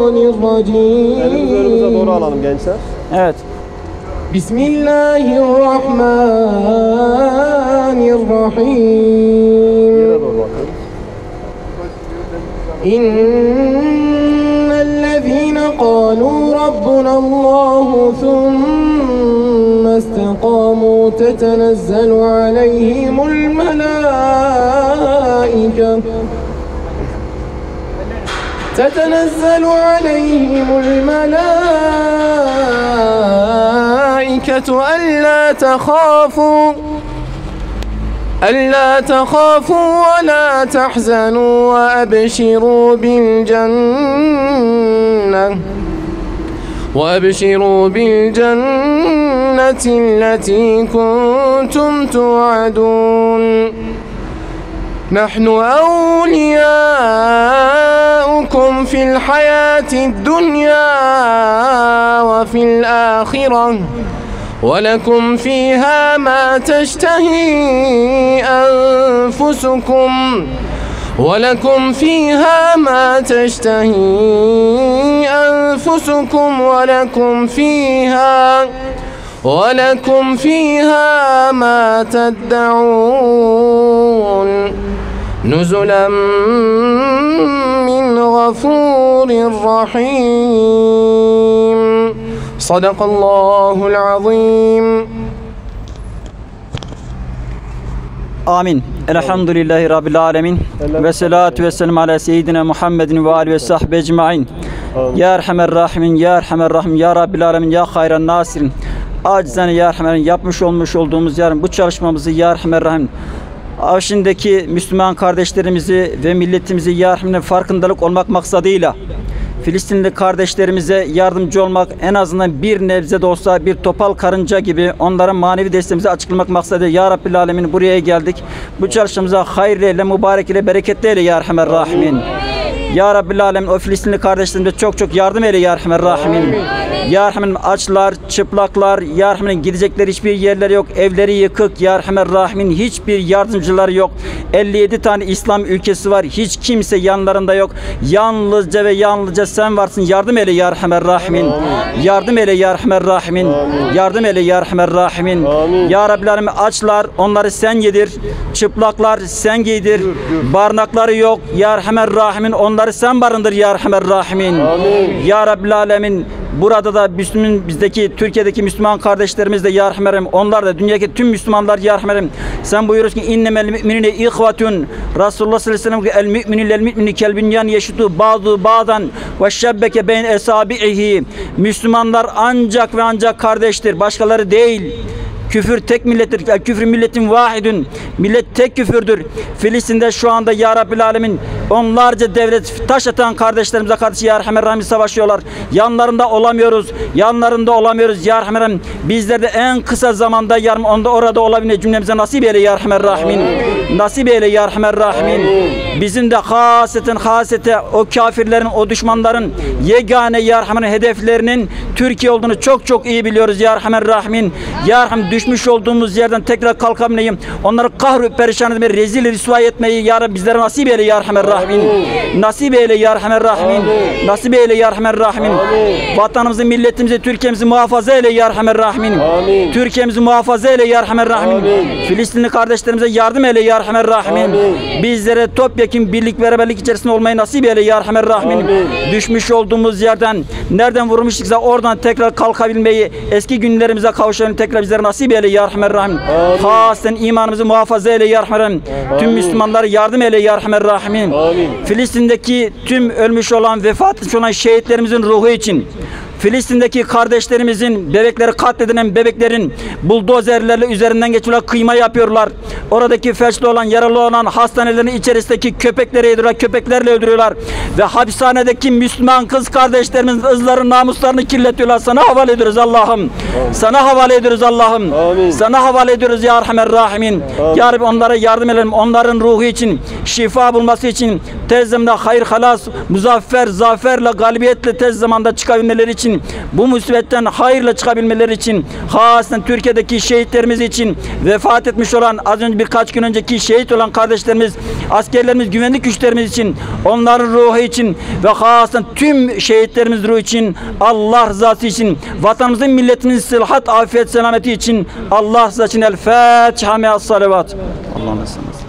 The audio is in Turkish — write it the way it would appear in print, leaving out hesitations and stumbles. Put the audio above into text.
الرجيم. Elimizi önümüze doğru alalım gençler. Evet. Bismillahirrahmanirrahim. Yere doğru bakın. İnnellezîne qâlû Rabbunallâhu thumme istekâmû tetenezzelu aleyhimul melâike. تتنزل عليهم الملائكة ألا تخافوا ولا تحزنوا وأبشروا بالجنة التي كنتم توعدون نحن أولياؤكم في الحياة الدنيا وفي الآخرة ولكم فيها ما تشتهي أنفسكم ولكم فيها ما ما تدعون نزلا من غفور رحيم صدق الله العظيم. Amin. Elhamdülillahi Rabbil alemin. Ve salatu ve selam ala seyyidina Muhammedin ve alihi ve sahbihi ecmain. Ya Erhamer Rahimin, Ya Erhamer Rahim, Ya Rabbil alemin, Ya hayran nasirin. Acizane Ya Erhamer Rahim, yapmış olduğumuz yarın bu çalışmamızı Ya Erhamer Rahim, Afşin'deki Müslüman kardeşlerimizi ve milletimizi Ya Erhamer'in farkındalık olmak maksadıyla Filistinli kardeşlerimize yardımcı olmak, en azından bir nebze de olsa bir topal karınca gibi onların manevi desteğimizi açıklamak maksadıyla Ya Rabbil Alemin buraya geldik. Bu çalışmamıza hayırlı eyle, mübarek ile, bereketli eyle Ya Erhamer Rahimin. Ya Rabbil Alemin o Filistinli kardeşlerimize çok yardım eyle Ya Erhamer Rahimin. Ya Erhamer açlar, çıplaklar, Ya Erhamer'in gidecekleri hiçbir yerleri yok, evleri yıkık, Ya Erhamer Rahimin hiçbir yardımcıları yok. 57 tane İslam ülkesi var, hiç kimse yanlarında yok. Yalnızca ve yalnızca sen varsın. Yardım eyle Ya Erhamer Rahimin. Yardım eyle Ya Erhamer Rahimin. Yardım eyle Ya Erhamer Rahimin. Ya Rabbil Alemin açlar, onları sen yedir. Çıplaklar sen giydir. Barınakları yok. Ya Erhamer Rahimin onları sen barındır Ya Erhamer Rahimin. Ya Rabbil Alemin burada da bizdeki Türkiye'deki Müslüman kardeşlerimiz de Ya Erhamer'im, onlar da dünyadaki tüm Müslümanlar Ya Erhamer'im. Sen buyuruyorsun ki innemel müminine ihvatun. Resulullah sallallahu aleyhi ve sellem el müminü lel mümini kel bünyan yeşutu ba'du ba'dan ve şebbeke beyn esabihi. Müslümanlar ancak ve ancak kardeştir, başkaları değil. Küfür tek millettir. Küfür milletin vahidun. Millet tek küfürdür. Filistin'de şu anda Ya Rabbil Alemin onlarca devlet taş atan kardeşlerimize karşı Ya Erhamer Rahim savaşıyorlar. Yanlarında olamıyoruz. Ya Erhamer Rahim bizler de en kısa zamanda yarım onda orada olabilme cümlemize nasip eyle Ya Erhamer Rahimin. Nasip eyle Ya Erhamer Rahimin. Bizim de hasete o kafirlerin, o düşmanların yegane Ya Erhamer'in hedeflerinin Türkiye olduğunu çok iyi biliyoruz Ya Erhamer Rahimin. Ya Erhamer düşmüş olduğumuz yerden tekrar kalkabilmeyi, onları kahru perişan etmeyi, rezil rüsva etmeyi Ya Rabbi bizlere nasip eyle Ya Erhamer Rahimin. Nasip eyle Ya Erhamer Rahimin. Nasip eyle Ya Erhamer Rahimin. Vatanımızı, milletimizi, Türkiye'mizi muhafaza eyle Ya Erhamer Rahimin. Türkiye'mizi muhafaza eyle Ya Erhamer Rahimin. Filistinli kardeşlerimize yardım eyle Ya Erhamer Rahimin. Bizlere topyekun birlik, beraberlik içerisinde olmayı nasip eyle Ya Erhamer Rahimin. Düşmüş olduğumuz yerden, nereden vurmuştuksa oradan tekrar kalkabilmeyi, eski günlerimize kavuşabilmeyi tekrar bizlere nasip eyle Ya Erhamer Rahim. Hasen imanımızı muhafaza eyle Ya Erhamer Rahim. Tüm Müslümanlara yardım eyle Ya Erhamer Rahimin. Filistin'deki tüm ölmüş olan, vefat etmiş olan şehitlerimizin ruhu için, Filistin'deki kardeşlerimizin, bebekleri katledilen bebeklerin buldozerlerle üzerinden geçiyorlar, kıyma yapıyorlar. Oradaki felçli olan, yaralı olan hastanelerin içerisindeki köpekleri yediriyorlar, köpeklerle öldürüyorlar. Ve hapishanedeki Müslüman kız kardeşlerimizin ızların, namuslarını kirletiyorlar. Sana havale ediyoruz Allah'ım. Sana havale ediyoruz Allah'ım. Sana havale ediyoruz Ya Erhamer Rahimin. Ya Rabbi onlara yardım edelim. Onların ruhu için, şifa bulması için, tez zamanda hayır, halas, muzaffer, zaferle, galibiyetle tez zamanda çıkabilmeleri için, bu musibetten hayırla çıkabilmeleri için, hasen Türkiye'deki şehitlerimiz için, vefat etmiş olan, az önce birkaç gün önceki şehit olan kardeşlerimiz, askerlerimiz, güvenlik güçlerimiz için, onların ruhu için ve hasen tüm şehitlerimiz ruhu için, Allah rızası için, vatanımızın, milletimizin sıhhat, afiyet, selameti için, Allah rızası için El Fatiha me'as salavat. Allah'ın